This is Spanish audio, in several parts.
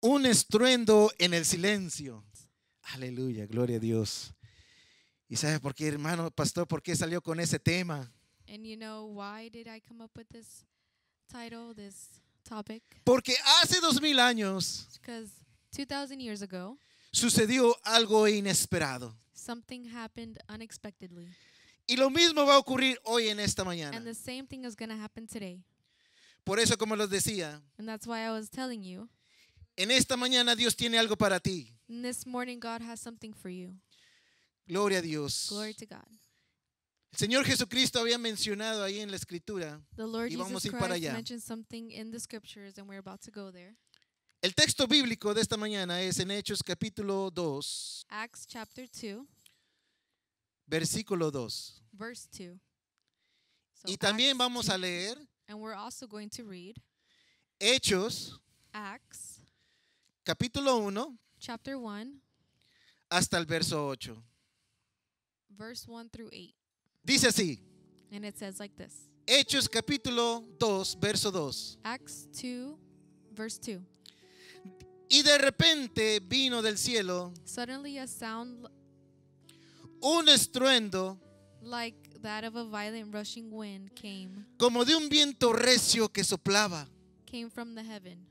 un estruendo en el silencio. Aleluya, gloria a Dios. ¿Y sabe por qué, hermano pastor, por qué salió con ese tema? And you know why did I come up with this title, this topic? Porque hace 2000 años Because 2,000 years ago, sucedió algo inesperado. something happened unexpectedly. Y lo mismo va a ocurrir hoy en esta mañana. And the same thing is going to happen today. Por eso, como les decía, And that's why I was telling you, en esta mañana Dios tiene algo para ti. and this morning God has something for you. Gloria a Dios. Glory to God. El Señor Jesucristo había mencionado ahí en la escritura. The Lord Y vamos Jesus a ir para Christ allá. mentioned something in the scriptures, and we're about to go there. El texto bíblico de esta mañana es en Hechos capítulo 2, Acts chapter 2, versículo 2. verse 2. So Y también Acts vamos 2, a leer and we're also going to read Hechos Acts capítulo 1 chapter 1, hasta el verso 8. verse 1 through 8. Dice así, And it says like this. Hechos capítulo 2, verso 2. Acts 2, verse 2. Y de repente vino del cielo Suddenly a sound un estruendo like that of a violent rushing wind como de un viento recio que soplaba, came from the heaven,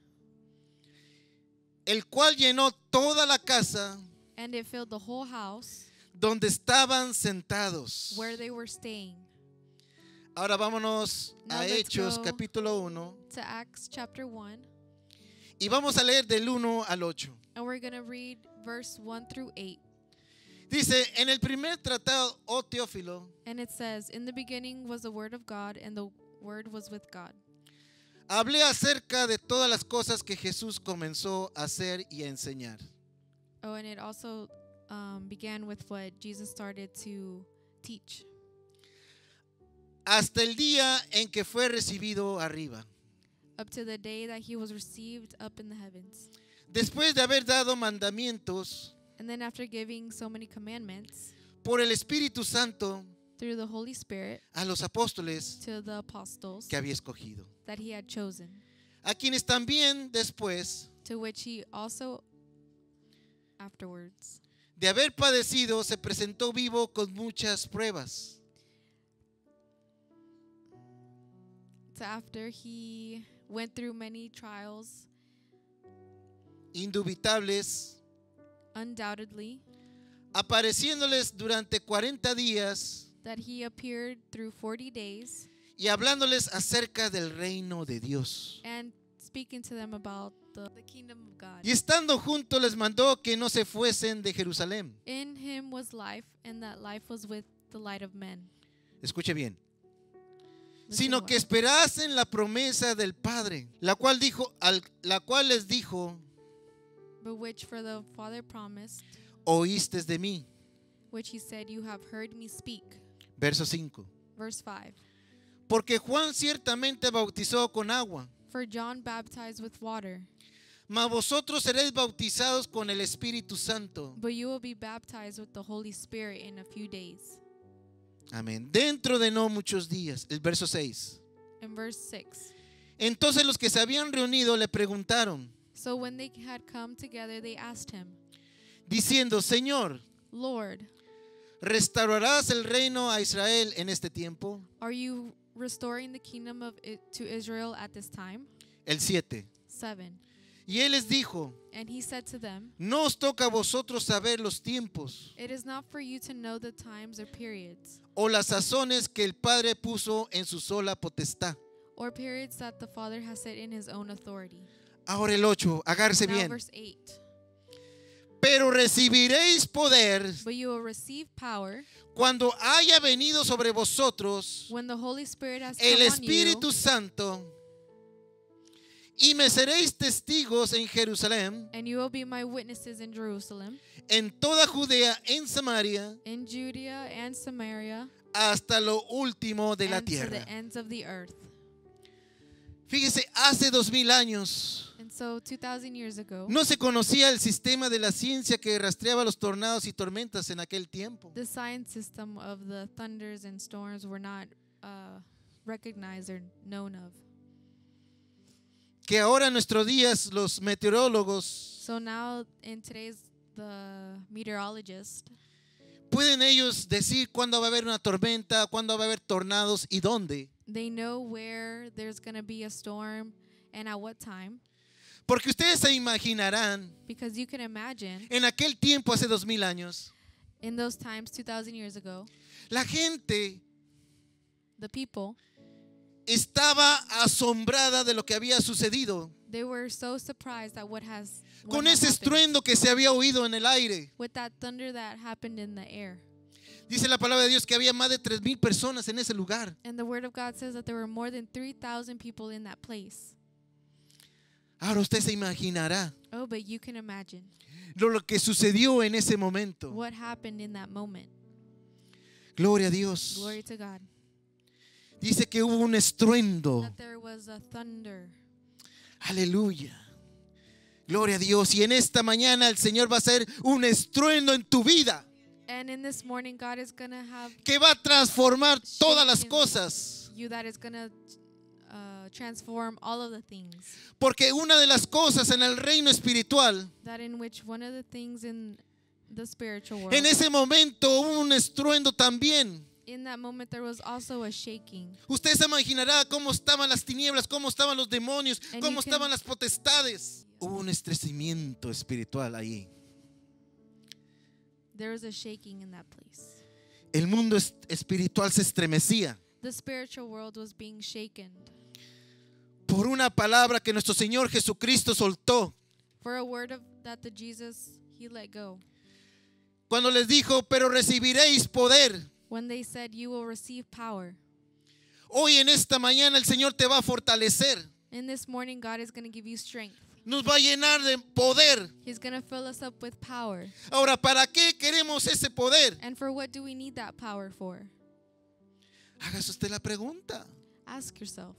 el cual llenó toda la casa and it filled the whole house donde estaban sentados. where they were staying. Ahora vámonos Now a let's Hechos go capítulo 1 to Acts chapter 1, y vamos a leer del 1 al 8. and we're going to read verse 1 through 8. Dice, en el primer tratado, oh Teófilo, And it says, in the beginning was the Word of God, and the Word was with God. hablé acerca de todas las cosas que Jesús comenzó a hacer y a enseñar, Oh, and it also began with what Jesus started to teach, hasta el día en que fue recibido arriba, up to the day that he was received up in the heavens. después de haber dado mandamientos And then after giving so many commandments por el Espíritu Santo through the Holy Spirit a los apóstoles to the apostles que había escogido, that he had chosen, a quienes también después to which he also afterwards, de haber padecido se presentó vivo con muchas pruebas, to after he went through many trials, indubitables, undoubtedly, apareciéndoles durante 40 días that he appeared through 40 days y hablándoles acerca del reino de Dios. and speaking to them about the kingdom of God. Y estando juntos les mandó que no se fuesen de Jerusalén. In him was life, and that life was with the light of men. Escuche bien. Listen Sino well. que esperasen la promesa del Padre, la cual les dijo, But which for the Father promised, oístes de mí. which he said, you have heard me speak. Verso 5. Verse 5. Porque Juan ciertamente bautizó con agua, For John baptized with water, mas vosotros seréis bautizados con el Espíritu Santo. but you will be baptized with the Holy Spirit in a few days. Amén. Dentro de no muchos días. El verso 6. In verse 6. Entonces los que se habían reunido le preguntaron, So when they had come together, they asked him, diciendo, Señor, Lord, ¿restaurarás el reino a Israel en este tiempo? are you restoring the kingdom of it to Israel at this time? El 7. 7. Y él les dijo, And he said to them, no os toca a vosotros saber los tiempos it is not for you to know the times or periods, o las sazones que el Padre puso en su sola potestad. or periods that the Father has set in his own authority. Ahora el 8, agárrese Now bien. verse 8. Pero recibiréis poder But you will receive power cuando haya venido sobre vosotros when the Holy Spirit has el come on Espíritu you, Santo y me seréis testigos en Jerusalén, and you will be my witnesses in Jerusalem, en toda Judea, en Samaria, in Judea and Samaria, hasta lo último de la and to tierra. the ends of the earth. Fíjese, hace 2000 años And so 2,000 years ago, no se conocía el sistema de la ciencia que rastreaba los tornados y tormentas en aquel tiempo. the science system of the thunders and storms were not recognized or known of. Que ahora en nuestros días los meteorólogos So now in today's the meteorologist, pueden ellos decir cuándo va a haber una tormenta, cuándo va a haber tornados y dónde. they know where there's going to be a storm and at what time. Porque ustedes se imaginarán, Because you can imagine en aquel tiempo, hace 2000 años, in those times, 2,000 years ago, la gente the people, estaba asombrada de lo que había sucedido, they were so surprised at what had con ese happened, estruendo que se había oído en el aire. with that thunder that happened in the air. Dice la palabra de Dios que había más de 3000 personas en ese lugar. And the word of God says that there were more than 3,000 people in that place. Ahora usted se imaginará Oh, but you can imagine lo que sucedió en ese momento. what happened in that moment. Gloria a Dios. Glory to God. Dice que hubo un estruendo. That there was a thunder. Aleluya. Gloria a Dios. Y en esta mañana el Señor va a hacer un estruendo en tu vida And in this morning, God is going to have que va a transformar todas las cosas. you that is going to transform all of the things. Porque una de las cosas en el reino espiritual, That in which one of the things in the spiritual world, en ese momento hubo un estruendo también. in that moment there was also a shaking. Usted se imaginará cómo estaban las tinieblas, cómo estaban los demonios, And cómo you can- estaban las potestades. Hubo un estremecimiento espiritual ahí. There was a shaking in that place. El mundo espiritual se estremecía The spiritual world was being shaken por una palabra que nuestro Señor Jesucristo soltó. for a word of that the Jesus he let go. Cuando les dijo, pero recibiréis poder. When they said you will receive power. Hoy en esta mañana el Señor te va a fortalecer. In this morning God is going to give you strength. Nos va a llenar de poder. He's going to fill us up with power. Ahora, ¿para qué queremos ese poder? And for what do we need that power for? Hágase usted la pregunta. Ask yourself.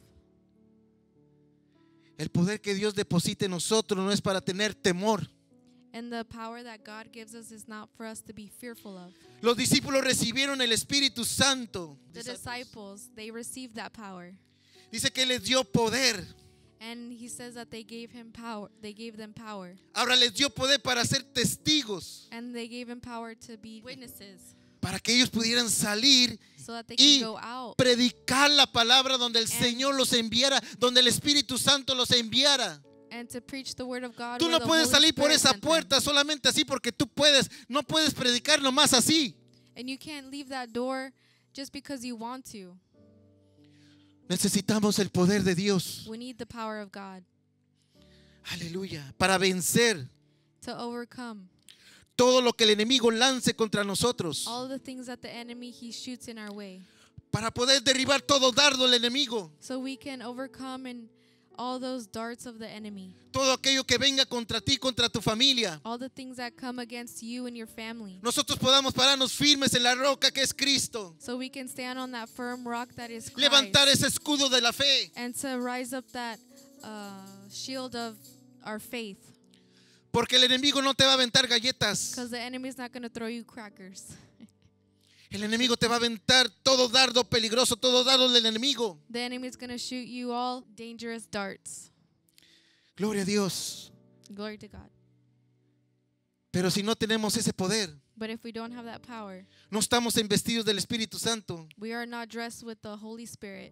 El poder que Dios deposita en nosotros no es para tener temor. And the power that God gives us is not for us to be fearful of. Los discípulos recibieron el Espíritu Santo. The disciples, they received that power. Dice que les dio poder. And he says that they gave him power. They gave them power. Ahora les dio poder para ser testigos, And they gave him power to be witnesses. para que ellos pudieran salir So that they y can go out predicar la palabra donde el Señor los enviara, donde el Espíritu Santo los enviara. and to preach the word of God. Tú where no the puedes Holy salir por Spirit esa sent them. puerta solamente así porque tú puedes. No puedes predicar nomás así. And you can't leave that door just because you want to. Necesitamos el poder de Dios. We need the power of God Aleluya. Para vencer to overcome todo lo que el enemigo lance contra nosotros. all the things that the enemy he shoots in our way. Para poder derribar todo dardo del enemigo. So we can overcome in all those darts of the enemy. Todo aquello que venga contra ti, contra tu familia. All the things that come against you and your family. Nosotros podamos pararnos firmes en la roca que es Cristo. So we can stand on that firm rock that is Christ. Levantar ese escudo de la fe. And to rise up that shield of our faith. Porque el enemigo no te va a aventar galletas. Because the enemy is not going to throw you crackers. El enemigo te va a aventar todo dardo peligroso, todo dardo del enemigo. The enemy is going to shoot you all dangerous darts. Gloria a Dios. Glory to God. Pero si no tenemos ese poder, But if we don't have that power, no estamos investidos del Espíritu Santo, we are not dressed with the Holy Spirit.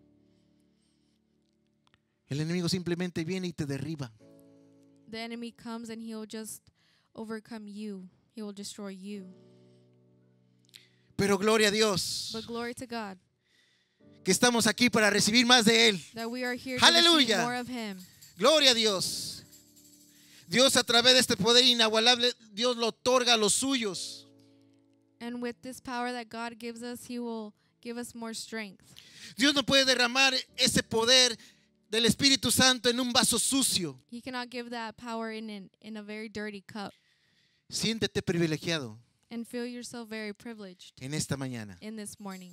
el enemigo simplemente viene y te derriba. The enemy comes and he'll just overcome you. He will destroy you. Pero gloria a Dios, But glory to God que estamos aquí para recibir más de Él. that we are here to Aleluya. receive more of Him. Gloria a Dios. Dios a través de este poder inagualable, Dios lo otorga a los suyos. And with this power that God gives us, He will give us more strength. Dios no puede derramar ese poder del Espíritu Santo en un vaso sucio. He cannot give that power in a very dirty cup. Siéntete privilegiado And feel yourself very privileged en esta mañana. in this morning.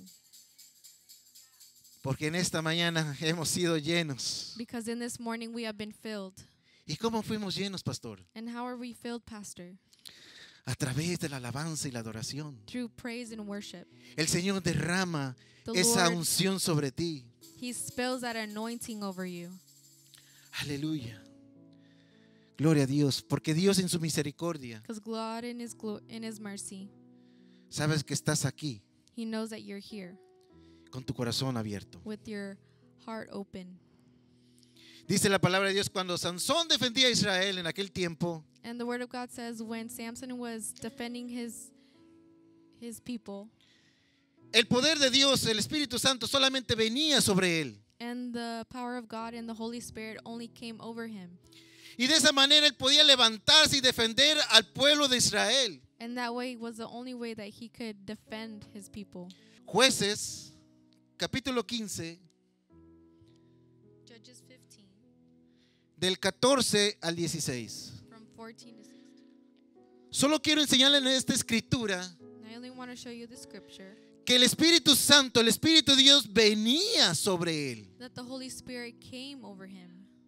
Porque en esta mañana hemos sido llenos. Because in this morning we have been filled. ¿Y cómo fuimos llenos, pastor? And how are we filled, Pastor? A través de la alabanza y la adoración. Through praise and worship. El Señor derrama The esa Lord, unción sobre ti. He spills that anointing over you. Aleluya. Gloria a Dios, porque Dios en su misericordia, Because God in his mercy, sabes que estás aquí He knows that you're here con tu corazón abierto. with your heart open. Dice la palabra de Dios, cuando Sansón defendía a Israel en aquel tiempo, And the word of God says when Samson was defending his people, el poder de Dios, el Espíritu Santo, solamente venía sobre él. and the power of God and the Holy Spirit only came over him. Y de esa manera él podía levantarse y defender al pueblo de Israel. And that way was the only way that he could defend his people. Jueces, capítulo 15, Judges 15, del 14 al 16. from 14 to 16. Solo quiero enseñarle en esta escritura And I only want to show you the scripture que el Espíritu Santo, el Espíritu de Dios venía sobre él, that the Holy Spirit came over him,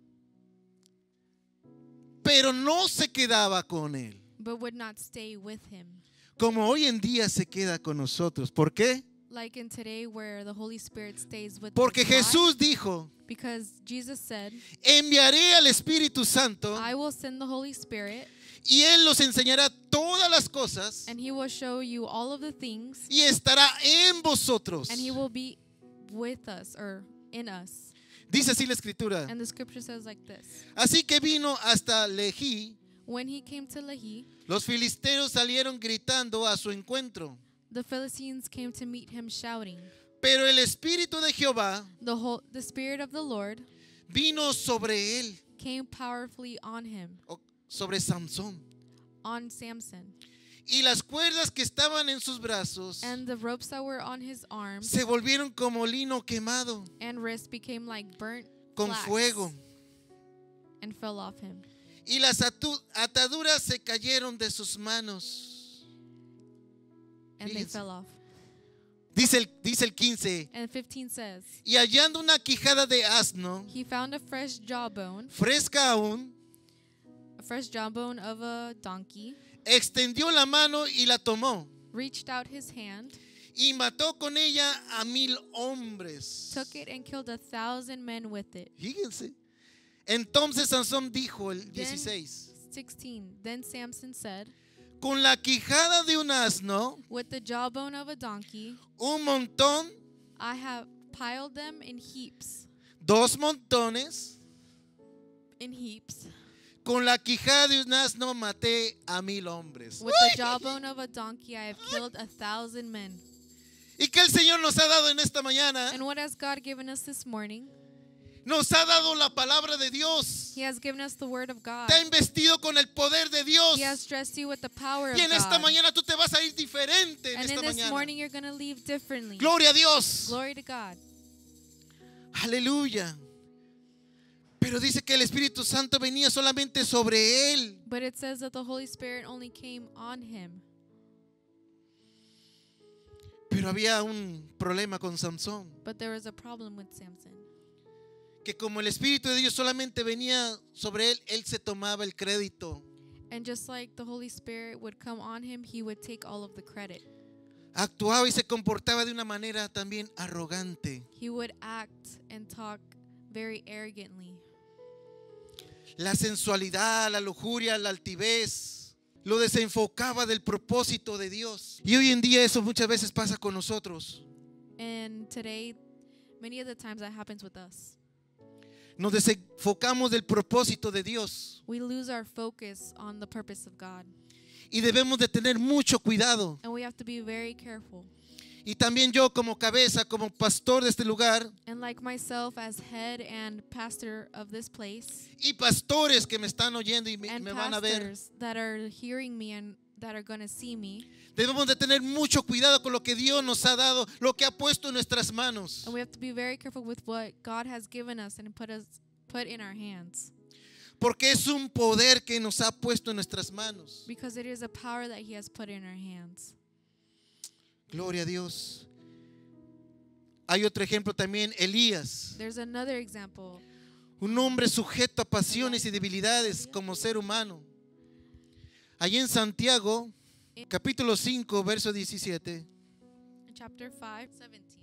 pero no se quedaba con él, but would not stay with him. como hoy en día se queda con nosotros. ¿Por qué? Like in today where the Holy Spirit stays with Porque us. Why? Jesús dijo, Because Jesus said, enviaré al Espíritu Santo I will send the Holy Spirit y él los enseñará todas las cosas and he will show you all of the things y estará en vosotros. and he will be with us or in us. Dice así la escritura. And the scripture says like this. Así que vino hasta Lejí. When he came to Lehi, Los filisteos salieron gritando a su encuentro. the Philistines came to meet him shouting. Pero el Espíritu de Jehová The Spirit of the Lord vino sobre él, came powerfully on him, o sobre Sansón. on Samson. Y las cuerdas que estaban en sus brazos And the ropes that were on his arms se volvieron como lino quemado and wrists became like burnt con flax fuego. and fell off him. Y las ataduras se cayeron de sus manos. And they Fíjense. fell off. Dice el 15. And 15 says, Y hallando una quijada de asno, he found a fresh jawbone fresca aún, of a donkey, extendió la mano y la tomó. reached out his hand, Y mató con ella a 1,000 hombres. took it and killed 1,000 men with it. Fíjense. Entonces Sansón dijo, el Then, 16, 16. Then Samson said, con la quijada de un asno, with the jawbone of a donkey, un montón, I have piled them in heaps. 2 montones, In heaps. con la quijada de un asno maté a 1,000 hombres. With the jawbone of a donkey, I have killed 1,000 men. ¿Y qué el Señor nos ha dado en esta mañana? And what has God given us this morning? Nos ha dado la palabra de Dios. He has given us the word of God. Te ha investido con el poder de Dios. He has dressed you with the power of Y en esta God. mañana tú te vas a ir diferente en And in esta this mañana. morning, you're going to leave differently. Gloria a Dios. Glory to God. Aleluya. Pero dice que el Espíritu Santo venía solamente sobre él. But it says that the Holy Spirit only came on him. Pero había un problema con Sansón. But there was a problem with Samson. Que como el Espíritu de Dios solamente venía sobre él, él se tomaba el crédito. And just like the Holy Spirit would come on him, he would take all of the credit. Actuaba y se comportaba de una manera también arrogante. He would act and talk very arrogantly. La sensualidad, la lujuria, la altivez lo desenfocaba del propósito de Dios. Y hoy en día eso muchas veces pasa con nosotros. And today, many of the times that happens with us. Nos desenfocamos del propósito de Dios. We lose our focus on the purpose of God. Y debemos de tener mucho cuidado. And we have to be very careful. Y también yo como cabeza, como pastor de este lugar, And like myself as head and pastor of this place, y pastores que me están oyendo y me and van a ver, pastors that are hearing me and that are going to see me, debemos de tener mucho cuidado con lo que Dios nos ha dado, lo que ha puesto en nuestras manos. and we have to be very careful with what God has given us and put in our hands, Porque es un poder que nos ha puesto en nuestras manos. because it is a power that he has put in our hands. Gloria a Dios. Hay otro ejemplo también, Elías. There's another example. Un hombre sujeto a pasiones y debilidades como ser humano. Allí en Santiago, capítulo 5, verso 17. Chapter 5, 17.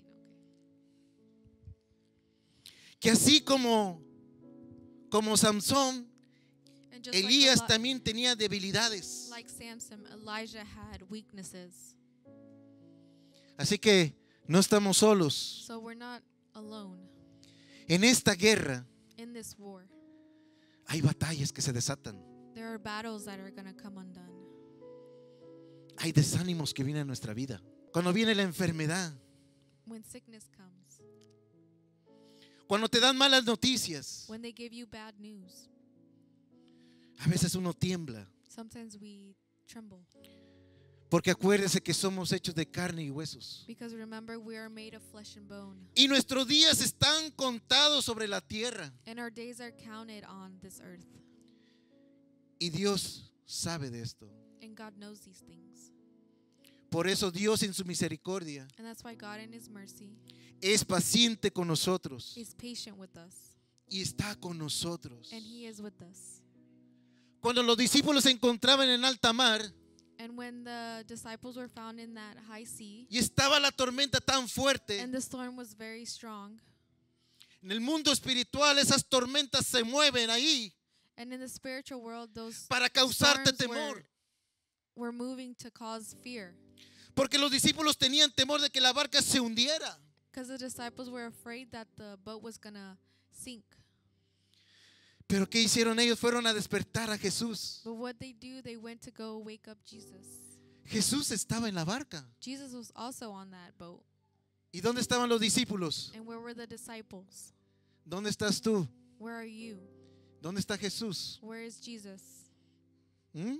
Que así como Samson, And just Elías también tenía debilidades. like Samson, Elijah had weaknesses. Así que no estamos solos. So we're not alone En esta guerra in this war. hay batallas que se desatan. There are battles that are going to come undone. Hay desánimos que vienen a nuestra vida. Cuando viene la enfermedad, When sickness comes, cuando te dan malas noticias, when they give you bad news, a veces uno tiembla. sometimes we tremble. Porque acuérdese que somos hechos de carne y huesos. Because remember, we are made of flesh and bone. Y nuestros días están contados sobre la tierra. And our days are counted on this earth. Y Dios sabe de esto. And God knows these things. Por eso Dios en su misericordia And that's why God in His mercy es paciente con nosotros. is patient with us. Y está con nosotros. And He is with us. Cuando los discípulos se encontraban en alta mar And when the disciples were found in that high sea, y estaba la tormenta tan fuerte, and the storm was very strong, en el mundo espiritual esas tormentas se mueven ahí and in the spiritual world, those para causarte storms temor. were moving to cause fear. Porque los discípulos tenían temor de que la barca se hundiera. Because the disciples were afraid that the boat was going to sink. Pero ¿qué hicieron ellos? Fueron a despertar a Jesús. But what they do, they went to go wake up Jesus. Jesús estaba en la barca. Jesus was also on that boat. ¿Y dónde estaban los discípulos? And where were the disciples? ¿Dónde estás tú? Where are you? ¿Dónde está Jesús? Where is Jesus? ¿Mm?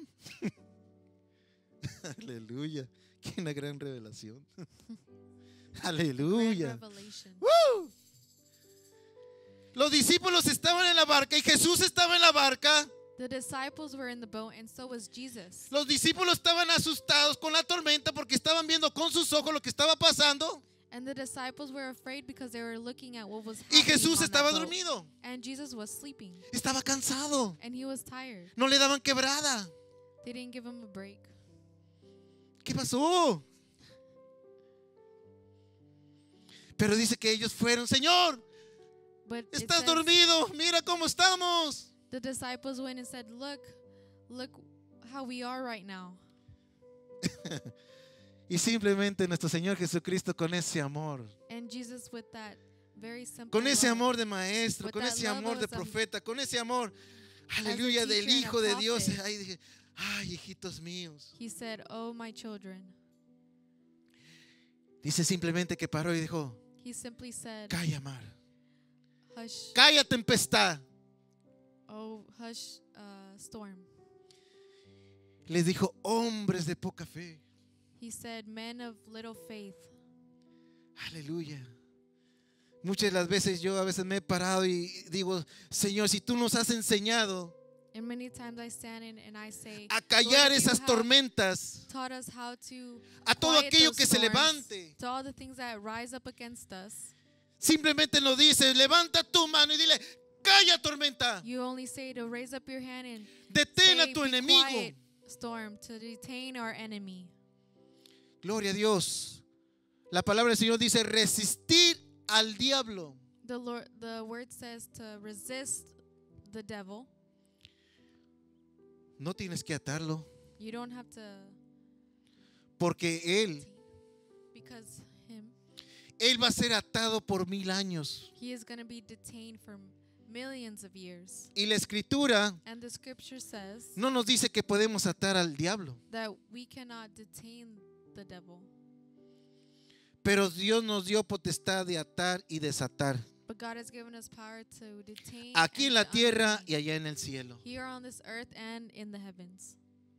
Aleluya. Qué una gran revelación. Great Aleluya. revelation. ¡Woo! Los discípulos estaban en la barca y Jesús estaba en la barca. The disciples were in the boat, and so was Jesus. Los discípulos estaban asustados con la tormenta porque estaban viendo con sus ojos lo que estaba pasando. And the disciples were afraid because they were looking at what was Y happening Jesús on that estaba boat. dormido. And Jesus was sleeping. Estaba cansado. And he was tired. No le daban quebrada. They didn't give him a break. ¿Qué pasó? Pero dice que ellos fueron, Señor, But it estás says dormido. Mira cómo estamos. the disciples went and said, look how we are right now. Y simplemente nuestro Señor Jesucristo con ese amor, And Jesus with that very simple con ese love, amor de maestro, With con that ese love amor de as a- profeta, con ese amor, aleluya, del teacher and a Hijo de Dios. prophet. Ahí dije, ay, hijitos míos. he said, oh, my children. Dice simplemente que paró y dijo, He simply said, calla mar, hush, calla tempestad. oh, hush, storm. Les dijo, hombres de poca fe. He said, men of little faith. Aleluya. Muchas de las veces yo a veces me he parado y digo, Señor, si tú nos has enseñado And many times I stand in and I say, a callar Lord, you esas have tormentas, taught us how to a todo quiet aquello those que se storms, levante. to all the things that rise up against us. Simplemente nos dice, levanta tu mano y dile, calla tormenta, You only say to raise up your hand and detén say, a tu "Be enemigo. quiet, storm," to detain our enemy. Gloria a Dios. La palabra del Señor dice, resistir al diablo. The word says to resist the devil. No tienes que atarlo, You don't have to, porque because él va a ser atado por 1000 años. he is going to be detained for millions of years. Y la escritura And the scripture says no nos dice que podemos atar al diablo, that we cannot detain the devil. pero Dios nos dio potestad de atar y desatar, But God has given us power to detain aquí en and la to tierra undetain, y allá en el cielo. here on this earth and in the heavens.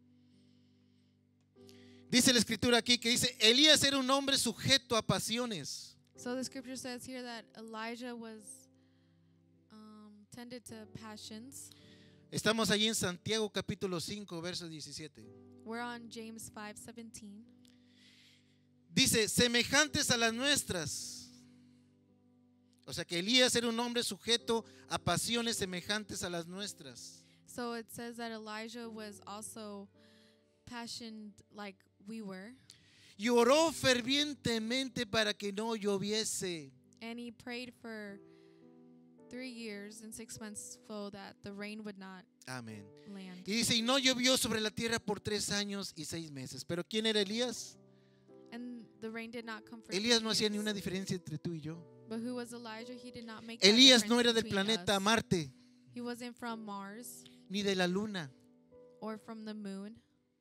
Dice la escritura aquí que dice, Elías era un hombre sujeto a pasiones. So the scripture says here that Elijah was tended to passions. Estamos allí en Santiago capítulo 5, verso 17. We're on James 5:17. Dice, semejantes a las nuestras. O sea que Elías era un hombre sujeto a pasiones semejantes a las nuestras. So it says that Elijah was also passionate like we were, Y oró fervientemente para que no lloviese. and he prayed 3 years and 6 months so that the rain would not Amén. land. Y dice, y no llovió sobre la tierra por 3 años y 6 meses. Pero ¿quién era Elías? And the rain did not come for Elías 3 no hacía ni years. una diferencia entre tú y yo. But who was Elijah? He did not make that Elías difference no era del between planeta us. Marte, He wasn't from Mars ni de la luna. or from the moon.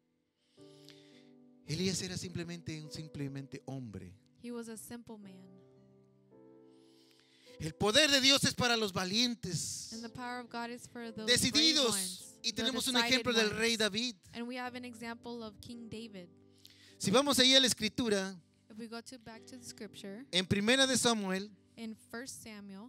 Elías era simplemente hombre. He was a simple man. El poder de Dios es para los valientes, And the power of God is for those brave decididos. ones, Y the tenemos un decided ejemplo del ones. rey David. And we have an example of King David. Si vamos ahí a la escritura, If we go back to the scripture en Primera de Samuel, in 1 Samuel,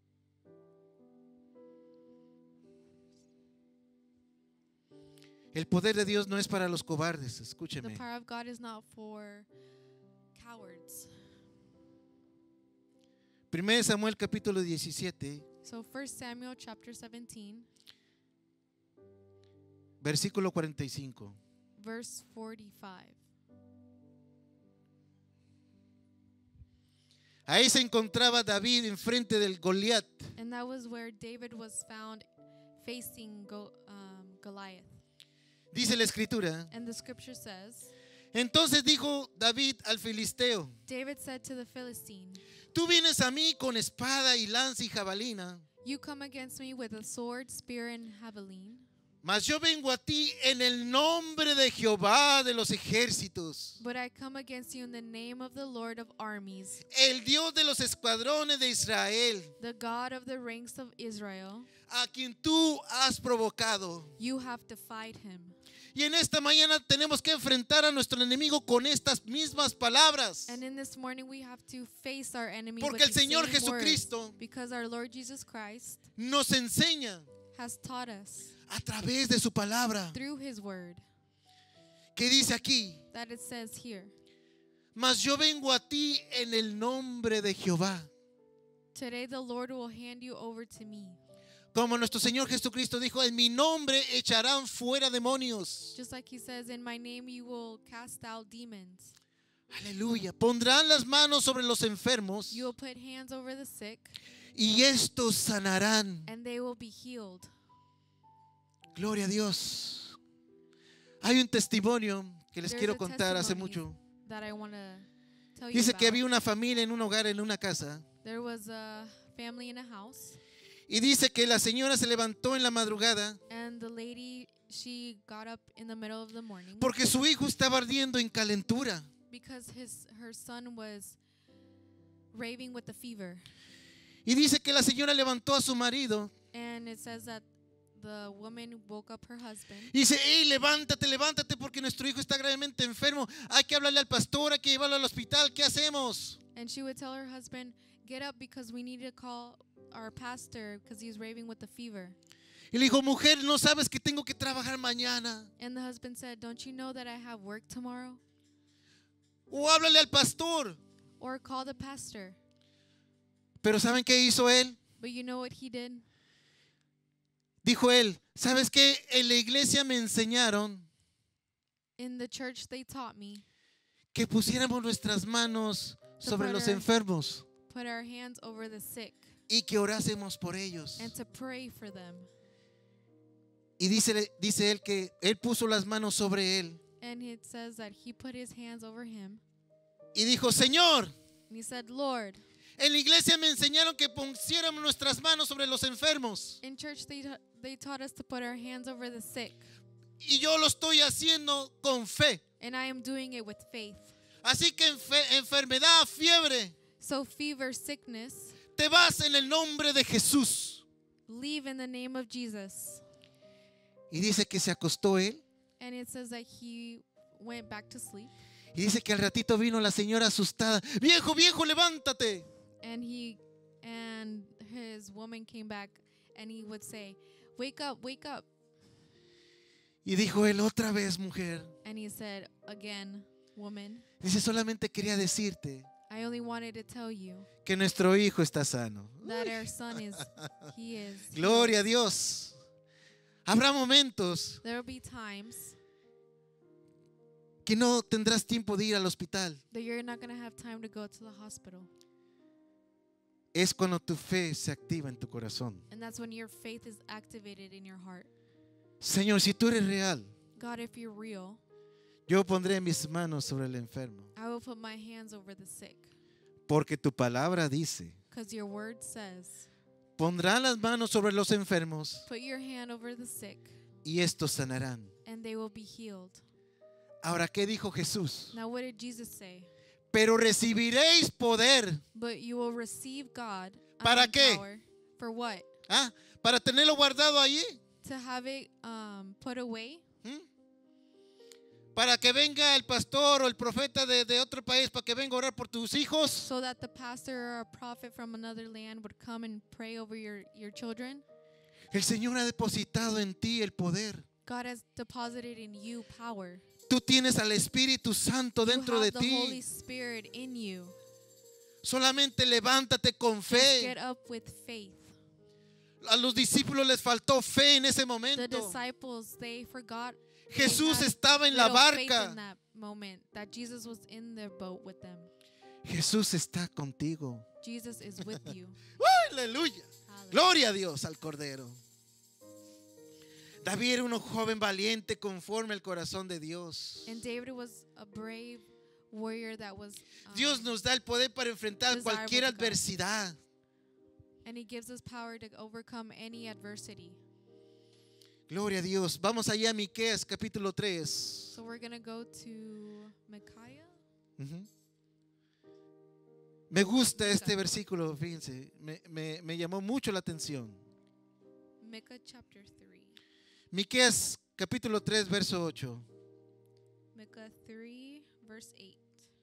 el poder de Dios no es para los cobardes. the Escúcheme. power of God is not for cowards. Primera de Samuel capítulo 17, So 1 Samuel chapter 17, versículo 45. verse 45. Ahí se encontraba David enfrente del Goliat. And that was where David was found facing Goliath. Dice la escritura. And the scripture says, Entonces dijo David al filisteo: David said to the Philistine, Tú vienes a mí con espada y lanza y jabalina, you come against me with a sword, spear, and javelin. mas yo vengo a ti en el nombre de Jehová de los ejércitos, But I come against you in the name of the Lord of armies, el Dios de los escuadrones de Israel, the God of the ranks of Israel. a quien tú has provocado. You have defied him. Y en esta mañana tenemos que enfrentar a nuestro enemigo con estas mismas palabras. And in this morning we have to face our enemy Porque with el the Señor same words, Jesucristo because our Lord Jesus Christ nos enseña has taught us a través de su palabra, through his word que dice aquí: that it says here, Mas yo vengo a ti en el nombre de Jehová. today the Lord will hand you over to me. Como nuestro Señor Jesucristo dijo: En mi nombre echarán fuera demonios. Just like he says, in my name you will cast out demons. Aleluya. Pondrán las manos sobre los enfermos You will put hands over the sick, y estos sanarán. and they will be healed. Gloria a Dios. Hay un testimonio que les There's quiero a contar hace testimony mucho. That I want to tell you Dice about. que había una familia en un hogar, en una casa. There was a family in a house, Y dice que la señora se levantó en la madrugada and the lady, she got up in the middle of the morning porque su hijo estaba ardiendo en calentura. because her son was raving with a fever. Y dice que la señora levantó a su marido And it says that the woman woke up her husband. y dice: Hey, levántate, levántate, porque nuestro hijo está gravemente enfermo. Hay que hablarle al pastor, hay que llevarlo al hospital. ¿Qué hacemos? And she would tell her husband, get up because we need to call our pastor because he's raving with a fever. Y le dijo: Mujer, ¿no sabes que tengo que trabajar mañana? And the husband said, don't you know that I have work tomorrow? O háblale al pastor. Or call the pastor. Pero ¿saben qué hizo él? But you know what he did? Dijo él: ¿Sabes qué? En la iglesia me enseñaron In the church they taught me que pusiéramos nuestras manos sobre los poner- enfermos put our hands over the sick y que orásemos por ellos. and to pray for them. Y dice él que él puso las manos sobre él And it says that he put his hands over him. y dijo: Señor, And he said, Lord, en la iglesia me enseñaron que pusiéramos nuestras manos sobre los enfermos in church they taught us to put our hands over the sick. y yo lo estoy haciendo con fe. And I am doing it with faith. Así que enfermedad, fiebre, So fever, sickness, te vas en el nombre de Jesús. leave in the name of Jesus. Y dice que se acostó él. And it says that he went back to sleep. Y dice que al ratito vino la señora asustada: Viejo, viejo, levántate. And his woman came back and he would say, wake up, wake up. Y dijo él: Otra vez, mujer. And he said, again, woman, Dice: Solamente quería decirte I only wanted to tell you que nuestro hijo está sano. that our son is Gloria a Dios. Habrá momentos There will be times que no tendrás tiempo de ir al hospital. that you're not going to have time to go to the hospital. es cuando tu fe se activa en tu corazón. And that's when your faith is activated in your heart. Señor, si tú eres real, God, if you're real, yo pondré mis manos sobre el enfermo, I will put my hands over the sick. porque tu palabra dice, Because your word says, pondrán las manos sobre los enfermos put your hand over the sick, y estos sanarán. and they will be healed. Ahora, ¿qué dijo Jesús? Now, what did Jesus say? Pero recibiréis poder. But you will receive God. ¿Para qué? Power. For what? ¿Ah? Para tenerlo guardado allí. To have it put away? ¿Mm? Para que venga el pastor o el profeta de otro país, para que venga a orar por tus hijos. So that the pastor or a prophet from another land would come and pray over your children? El Señor ha depositado en ti el poder. God has deposited in you power. Tú tienes al Espíritu Santo dentro You de have the Holy ti. Spirit in you. Solamente levántate con Just fe. get up with faith. A los discípulos les faltó fe en ese The momento. disciples, they forgot. Jesús they had estaba en la little faith barca. in that moment, that Jesus was in their boat with them. Jesús está contigo. Jesus is with you. Aleluya. Hallelujah. Gloria a Dios, al Cordero. David era un joven valiente conforme al corazón de Dios. And David was a brave warrior that was Dios nos da el poder para enfrentar desirable cualquier to God. adversidad. and he gives us power to overcome any adversity. Gloria a Dios. Vamos allá a Miqueas capítulo 3. So we're going to go to Micaiah. Ujú. Me gusta este versículo, fíjense, me llamó mucho la atención. Micah chapter 3. Miqueas capítulo 3, verso 8. Micah 3 verse 8.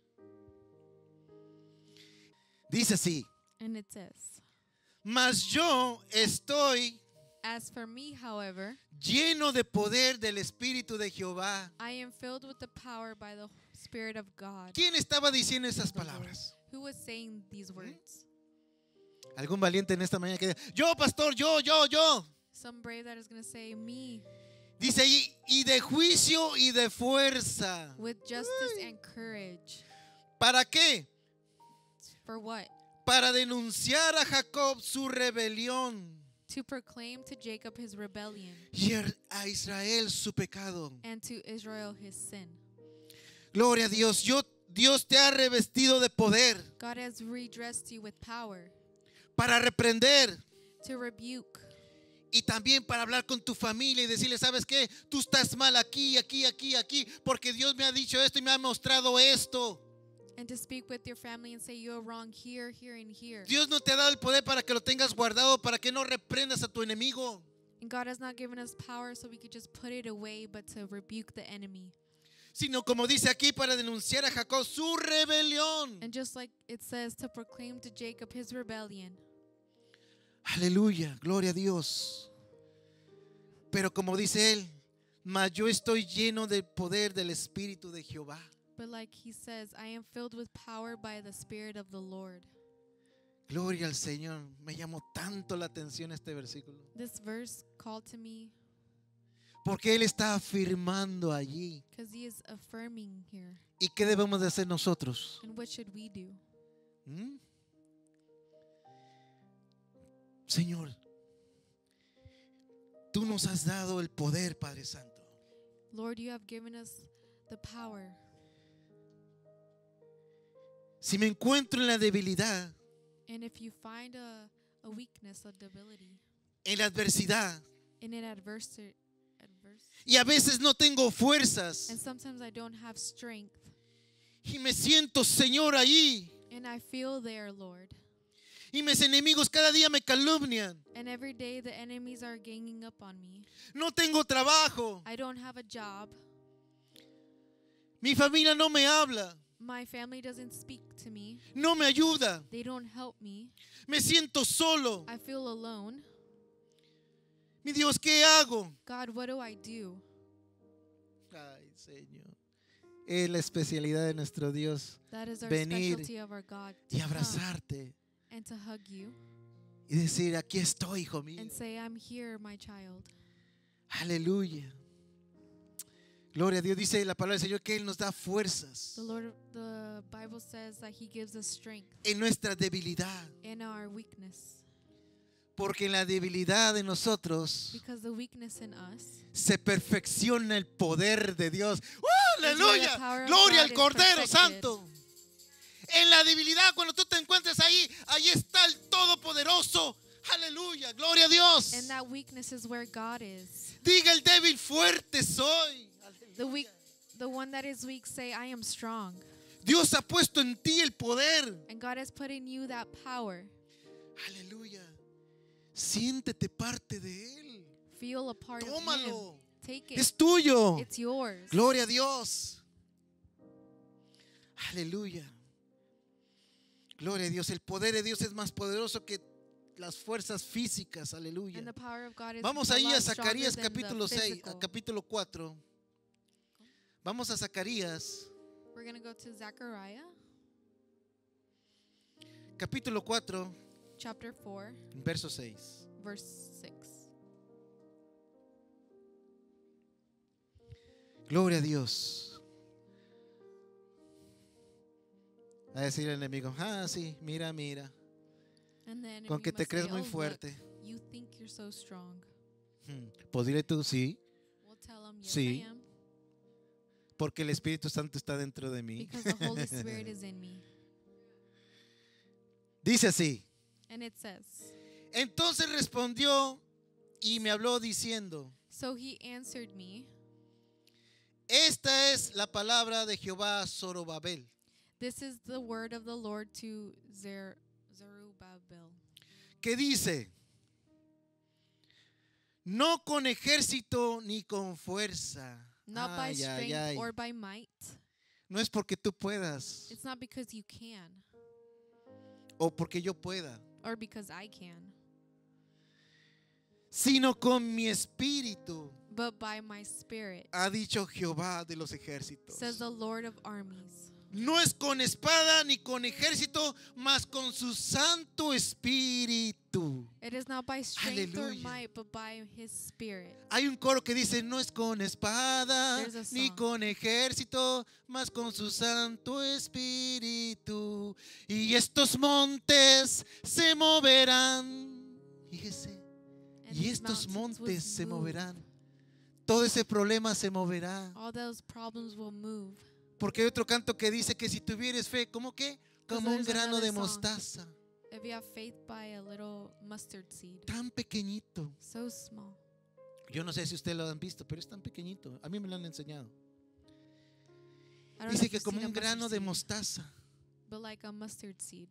Dice así: And it says, mas yo estoy as for me, however, lleno de poder del Espíritu de Jehová. I am filled with the power by the Spirit of God. ¿Quién estaba diciendo esas palabras? Who was saying these words? Algún valiente en esta mañana que diga: yo, pastor, yo. Some brave that is going to say, me, Dice ahí: y de juicio y de fuerza. with justice and courage. ¿Para qué? For what? Para denunciar a Jacob su rebelión To proclaim to Jacob his rebellion y a Israel su pecado. and to Israel his sin. Gloria a Dios. Dios te ha revestido de poder God has redressed you with power para reprender to rebuke y también para hablar con tu familia y decirle: ¿sabes qué? Tú estás mal aquí, porque Dios me ha dicho esto y me ha mostrado esto. and to speak with your family and say you're wrong here, here, and here. Dios no te ha dado el poder para que lo tengas guardado, para que no reprendas a tu enemigo. And God has not given us power so we could just put it away, but to rebuke the enemy. Sino, como dice aquí, para denunciar a Jacob su rebelión. And just like it says, to proclaim to Jacob his rebellion. Aleluya, gloria a Dios. Pero como dice él: mas yo estoy lleno del poder del Espíritu de Jehová. But like he says, I am filled with power by the Spirit of the Lord. Gloria al Señor. Me llamó tanto la atención este versículo, This verse called to me porque él está afirmando allí. because he is affirming here. ¿Y qué debemos de hacer nosotros? And what should we do? ¿Mm? Señor, tú nos has dado el poder, Padre Santo. Lord, you have given us the power. Si me encuentro en la debilidad, And if you find a weakness, a debility en la adversidad, in an adverse, y a veces no tengo fuerzas, and sometimes I don't have strength, y me siento, Señor, ahí, and I feel there, Lord, y mis enemigos cada día me calumnian, and every day the enemies are ganging up on me. no tengo trabajo, I don't have a job. mi familia no me habla, My family doesn't speak to me. no me ayuda, They don't help me. me siento solo. I feel alone. Mi Dios, ¿qué hago? God, what do I do? Ay, Señor, es la especialidad de nuestro Dios, That is our venir specialty of our God. y To come abrazarte and to hug you y decir: aquí estoy, hijo mío. and say, I'm here, my child. Aleluya. Gloria a Dios. Dice la palabra del Señor que Él nos da fuerzas The Bible says that He gives us strength en nuestra debilidad. in our weakness. Porque en la debilidad de nosotros Because the weakness in us se perfecciona el poder de Dios. ¡Oh, is where the aleluya! power of Gloria God al is Cordero perfected. Santo. En la debilidad, cuando tú te encuentres ahí, ahí está el Todopoderoso. Aleluya, gloria a Dios. And that weakness is where God is. Diga el débil, fuerte soy. The one that is weak say, I am strong. Dios ha puesto en ti el poder. And God has put in you that power. Aleluya. Siéntete parte de Él. Feel a part of Him. Tómalo. Take it. Es tuyo. It's yours. Gloria a Dios. Aleluya. Gloria a Dios. El poder de Dios es más poderoso que las fuerzas físicas. Aleluya. And the power of God is Vamos a ahí lot a stronger Zacarías than the capítulo 6, physical. a capítulo 4. Vamos a Zacarías We're going to go to Zechariah capítulo 4, chapter 4, verso 6. verse 6. Gloria a Dios. A decir el enemigo, sí, mira. And then Con que te crees muy fuerte. You think you're so strong. Pues dile tú, sí, We'll tell him, yes, Sí. I am. porque el Espíritu Santo está dentro de mí. Because the Holy Spirit is in me. Dice así. And it says, Entonces respondió y me habló diciendo, so he answered me, esta es la palabra de Jehová a Zorobabel, this is the word of the Lord to Zerubbabel. que dice, no con ejército ni con fuerza. Not by Ay, strength ay, ay. or by might. No es porque tú puedas It's not because you can o porque yo pueda, or because I can, sino con mi espíritu, but by my spirit, ha dicho Jehová de los ejércitos. says the Lord of armies. No es con espada ni con ejército, mas con su Santo Espíritu. It is not by strength or Aleluya. might, but by his spirit. Hay un coro que dice, no es con espada There's a ni song. con ejército, mas con su Santo Espíritu. Y estos montes se moverán. Fíjese. And Y these estos mountains will montes se move. moverán. Todo ese problema se moverá. All those problems will move. Porque hay otro canto que dice que si tuvieres fe, ¿cómo qué? Como un there's grano de another song. mostaza. If you have faith by a little mustard seed, Tan pequeñito. so small. Yo no sé si ustedes lo han visto, pero es tan pequeñito. A mí me lo han enseñado. I don't know Dice if que you've como seen a un grano mustard de seed, mostaza, but like a mustard seed,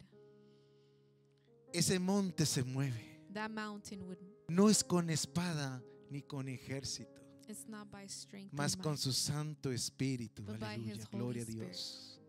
ese monte se mueve. that mountain would. No es con espada ni con ejército, It's not by strength, mas or con might, su Santo Espíritu. but by Aleluya. his Holy Gloria a Spirit. Dios.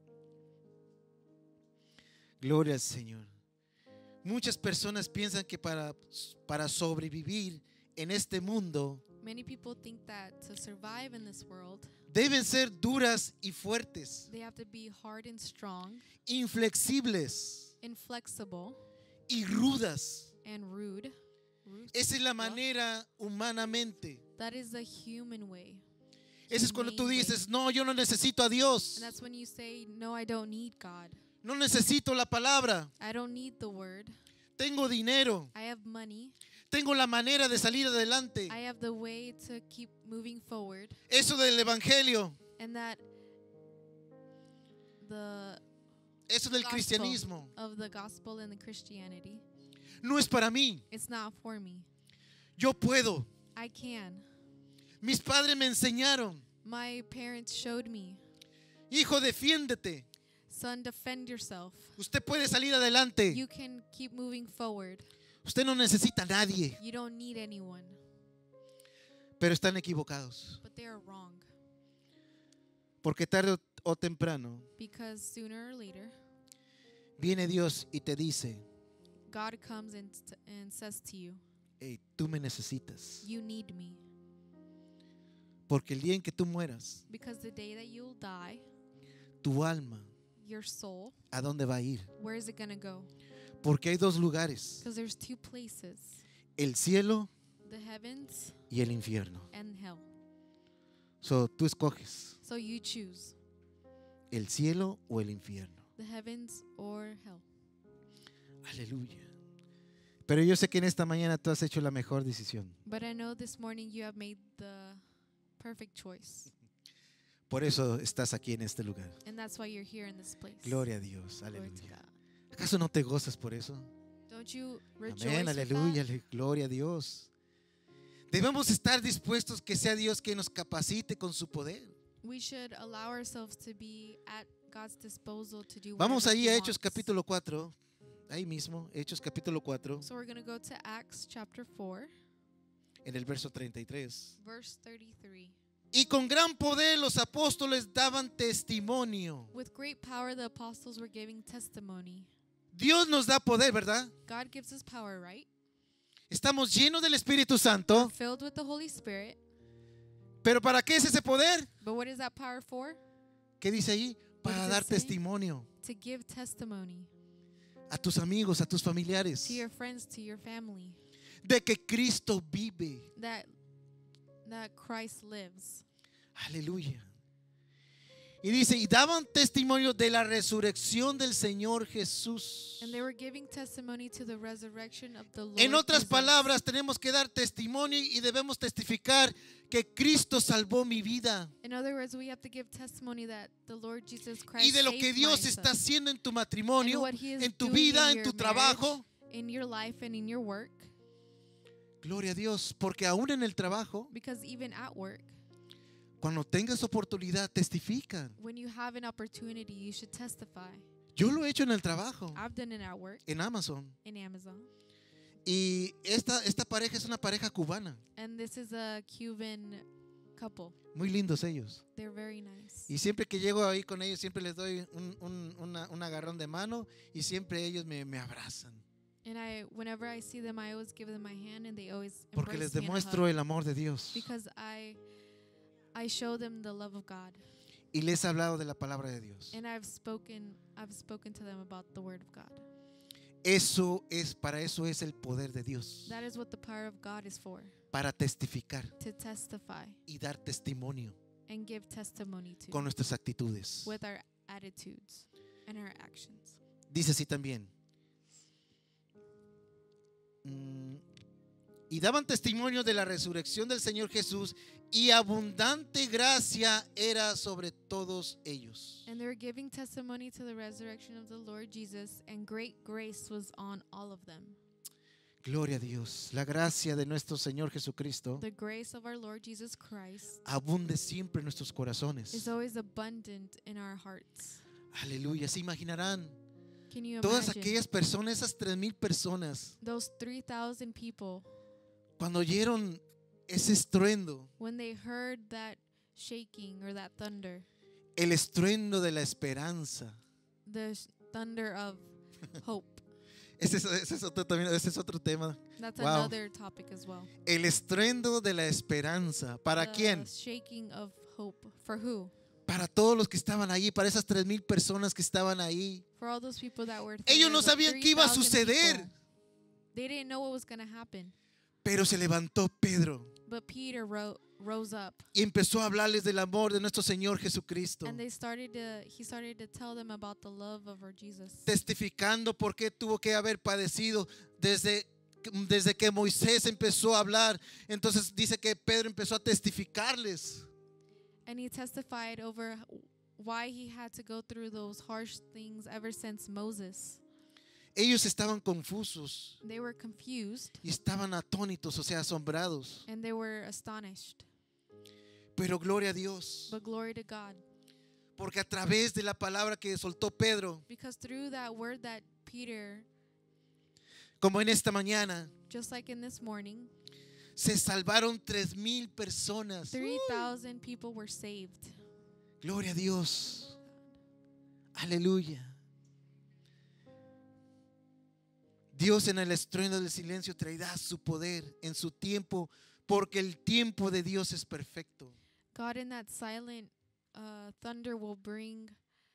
Gloria al Señor. Muchas personas piensan que para sobrevivir en este mundo Many people think that to survive in this world, deben ser duras y fuertes, they have to be hard and strong, inflexibles inflexible, y rudas. and rude. Esa es la manera humanamente. That is the human way. Ese es cuando tú humane way. dices, no, yo no necesito a Dios. And that's when you say, no, I don't need God. No necesito la palabra. I don't need the word. Tengo dinero. I have money. Tengo la manera de salir adelante. I have the way to keep moving forward. Eso del evangelio. And that the Eso del gospel cristianismo. of the gospel and the Christianity, No es para mí. it's not for me. Yo puedo. I can. Mis padres me enseñaron. My parents showed me, Hijo, defiéndete. son, defend yourself. Usted puede salir adelante. You can keep moving forward. Usted no necesita a nadie. You don't need anyone. Pero están equivocados. But they are wrong. Porque tarde o temprano Because sooner or later, viene Dios y te dice, God comes and says to you, hey, tú me necesitas. you need me. Porque el día en que tú mueras, Because the day that you'll die, tu alma, your soul, ¿a dónde va a ir? where is it going to go? Porque hay dos lugares, Because there's two places, el cielo the heavens y el infierno. and hell. So, tú escoges So you choose el cielo o el infierno. the heavens or hell. Aleluya. Pero yo sé que en esta mañana tú has hecho la mejor decisión. But I know this morning you have made the perfect choice. Por eso estás aquí en este lugar. And that's why you're here in this place. Gloria a Dios. Glory to Aleluya. God. ¿Acaso no te gozas por eso? Don't you rejoice Amén. with Aleluya. that? Gloria a Dios. Debemos estar dispuestos que sea Dios quien nos capacite con su poder. We should allow ourselves to be at God's disposal to do Vamos whatever ahí He a Hechos wants. capítulo 4. Ahí mismo, Hechos capítulo 4, So we're going to go to Acts chapter 4, en el verso 33. verse 33. Y con gran poder los apóstoles daban testimonio. With great power the apostles were giving testimony. Dios nos da poder, ¿verdad? God gives us power, right? Estamos llenos del Espíritu Santo. Filled with the Holy Spirit. ¿Pero para qué es ese poder? But what is that power for? ¿Qué dice ahí? Para does it dar say? testimonio To give testimony a tus amigos, a tus familiares, to your friends, to your family, de que Cristo vive. that Christ lives. Aleluya. Y dice, y daban testimonio de la resurrección del Señor Jesús. And they were giving testimony to the resurrection of the Lord En otras Jesus. palabras, tenemos que dar testimonio y debemos testificar que Cristo salvó mi vida. In other words, we have to give testimony that the Lord Jesus Christ Y de lo que saved Dios my está son. haciendo en tu And matrimonio, what He is en tu doing vida, in en your tu trabajo. marriage, in your life and in your work. Gloria a Dios, porque aún en el trabajo, Because even at work, cuando tengas oportunidad, testifica. when you have an opportunity, you should testify. Yo lo he hecho en el trabajo, I've done it at work, en Amazon. in Amazon. Y esta pareja es una pareja cubana. And this is a Cuban couple. Muy lindos ellos. They're very nice. Y siempre que llego ahí con ellos, siempre les doy un agarrón de mano y siempre ellos me abrazan. And whenever I see them, I always give them my hand, and they always Porque les embrace me and demuestro hug, el amor de Dios. because I show them the love of God, Y les he hablado de la palabra de Dios. and I've spoken to them about the Word of God. Para eso es el poder de Dios. That is what the power of God is for, Para testificar to testify y dar testimonio and give testimony to con nuestras actitudes. with our attitudes and our actions. Dice así también. Y daban testimonio de la resurrección del Señor Jesús, y abundante gracia era sobre todos ellos. And they were giving testimony to the resurrection of the Lord Jesus, and great grace was on all of them. Gloria a Dios. La gracia de nuestro Señor Jesucristo The grace of our Lord Jesus Christ abunde siempre en nuestros is corazones. always abundant in our hearts. Aleluya. Se imaginarán Can you todas imagine aquellas personas, esas 3,000 personas, those 3,000 people cuando oyeron ese estruendo, when they heard that shaking or that thunder, el estruendo de la esperanza? the thunder of hope? Ese es otro tema. That's Wow. another topic as well. El estruendo de la esperanza. ¿Para The quién? shaking of hope. For who? Para todos los que estaban allí, para esas 3,000 personas que estaban ahí. For all those people that were Ellos there, no the sabían qué iba a 3,000 suceder. people. They didn't know what was going to happen. Pero se levantó Pedro But Peter rose up, y empezó a hablarles del amor de nuestro Señor Jesucristo, and he started to tell them about the love of our Jesus, testificando por qué tuvo que haber padecido desde que Moisés empezó a hablar. Entonces dice que Pedro empezó a testificarles. and he testified over why he had to go through those harsh things ever since Moses. Ellos estaban confusos They were confused y estaban atónitos, o sea, asombrados. and they were astonished. Pero gloria a Dios, But glory to God, porque a través de la palabra que soltó Pedro, because through that word that Peter, como en esta mañana, just like in this morning, se salvaron 3,000 personas. 3,000 people were saved. Gloria a Dios. Aleluya. Dios en el estruendo del silencio traerá su poder en su tiempo, porque el tiempo de Dios es perfecto. God in that silent thunder will bring,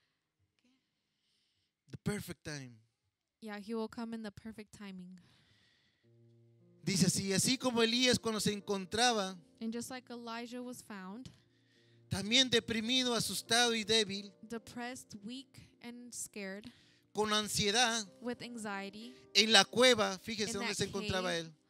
The perfect time. he will come in the perfect timing. Dice así como Elías cuando se encontraba And just like Elijah was found también deprimido, asustado y débil, depressed, weak, and scared, con ansiedad, with anxiety, en la cueva. Fíjese in dónde that se encontraba cave. él.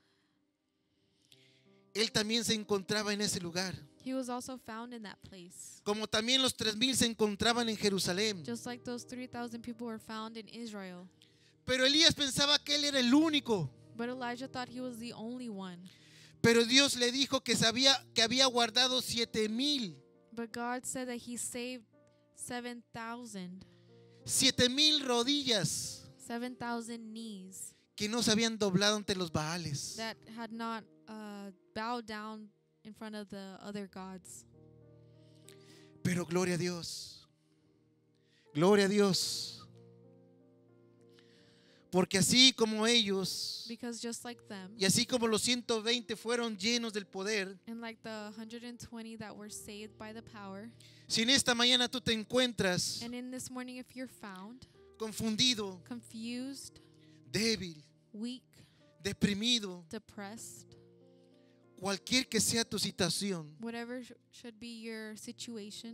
Él también se encontraba en ese lugar. He was also found in that place. Como también los 3,000 se encontraban en Jerusalén. Just like those 3,000 people were found in Israel. Pero Elías pensaba que él era el único. But Elijah thought he was the only one. Pero Dios le dijo que había guardado 7,000. But God said that he saved 7,000. 7,000 rodillas 7,000 knees que no se habían doblado ante los Baales. that had not bowed down in front of the other gods. Pero gloria a Dios. Gloria a Dios. Porque así como ellos Because just like them, y así como los 120 fueron llenos del poder, and like the 120 that were saved by the power, si en esta mañana tú te encuentras and in this morning if you're found confundido, confused, débil, weak, deprimido, depressed, cualquier que sea tu situación, whatever should be your situation,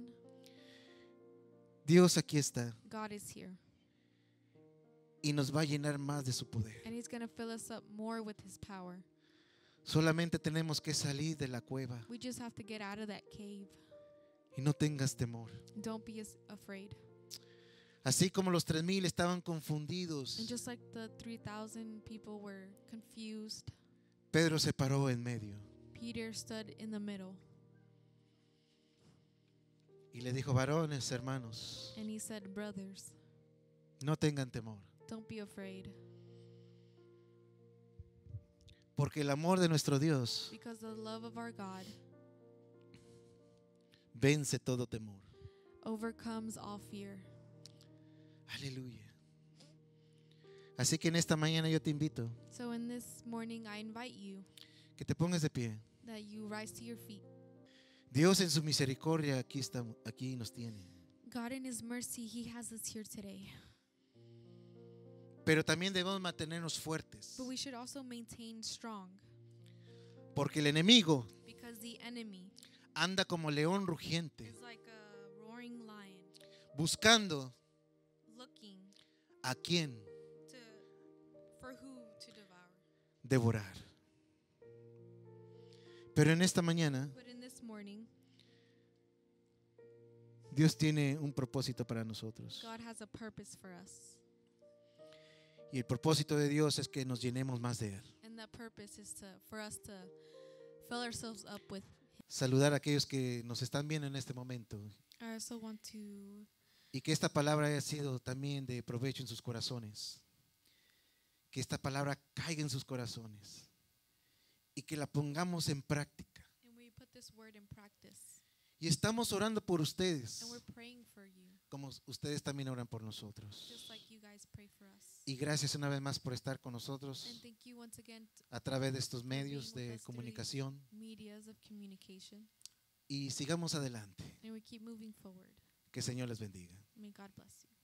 Dios aquí está God is here. y nos va a llenar más de su poder. And he's going to fill us up more with his power. Solamente tenemos que salir de la cueva We just have to get out of that cave. y no tengas temor. Don't be afraid. Así como los 3,000 estaban And confundidos, just like the 3,000 people were confused, Pedro se paró en medio Peter stood in the middle y le dijo: varones, hermanos, and he said, brothers, no tengan temor, don't be afraid, porque el amor de nuestro Dios because the love of our God vence todo temor. overcomes all fear. Aleluya. Así que en esta mañana yo te invito So in this morning, I invite you que te pongas de pie. that you rise to your feet. Dios en su misericordia aquí nos tiene. God in his mercy, he has us here today. Pero también debemos mantenernos fuertes, But we should also maintain strong, porque el enemigo because the enemy anda como león rugiente, is like a roaring lion buscando looking a quién for who to devour. devorar. Pero en esta mañana But in this morning, Dios tiene un propósito para nosotros. God has a purpose for us. Y el propósito de Dios es que nos llenemos más de Él. And that purpose is for us to fill ourselves up with. Saludar a aquellos que nos están viendo en este momento. I also want to Y que esta palabra haya sido también de provecho en sus corazones. Que esta palabra caiga en sus corazones. Y que la pongamos en práctica. and we put this word in practice. Y estamos orando por ustedes, And we're praying for you, como ustedes también oran por nosotros. just like you guys pray for us. Y gracias una vez más por estar con And nosotros thank you once again a través de estos for being medios with de us through comunicación. medias of communication. Y sigamos adelante. And we keep moving forward. Que el Señor les bendiga. May God bless you.